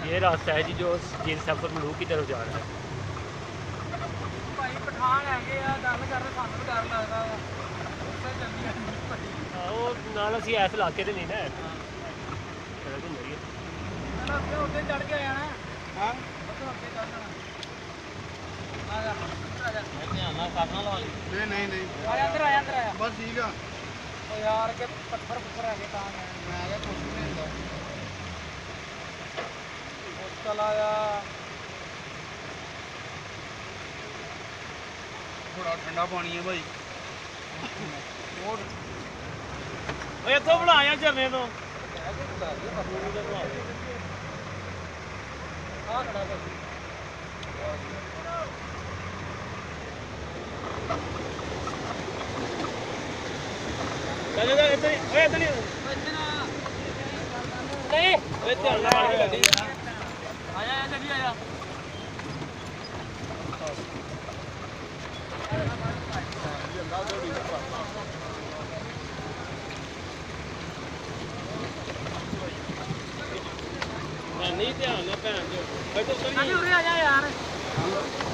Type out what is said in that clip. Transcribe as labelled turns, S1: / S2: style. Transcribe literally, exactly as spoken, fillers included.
S1: ये रास्ता है जी जो जिन सफर मलूक की तरफ जा रहा है।
S2: भाई पठान है गल कर सानू डर लगता उससे जल्दी
S1: वो नाल असीं इस इलाके ते नहीं ना है
S2: उत्ते चढ़ के आया ना हाँ उत्ते चढ़ जाना नहीं नहीं नहीं आया अंदर आया अंदर आया बस ठीक है यार के पत्थर पुत्थर है मैं क्या कुछ नहीं होता चला जा थोड़ा ठंडा पानी है भाई इतों बनाया झरने तो नहीं ध्यान ना भैन जो बैठो उरे आ जा यार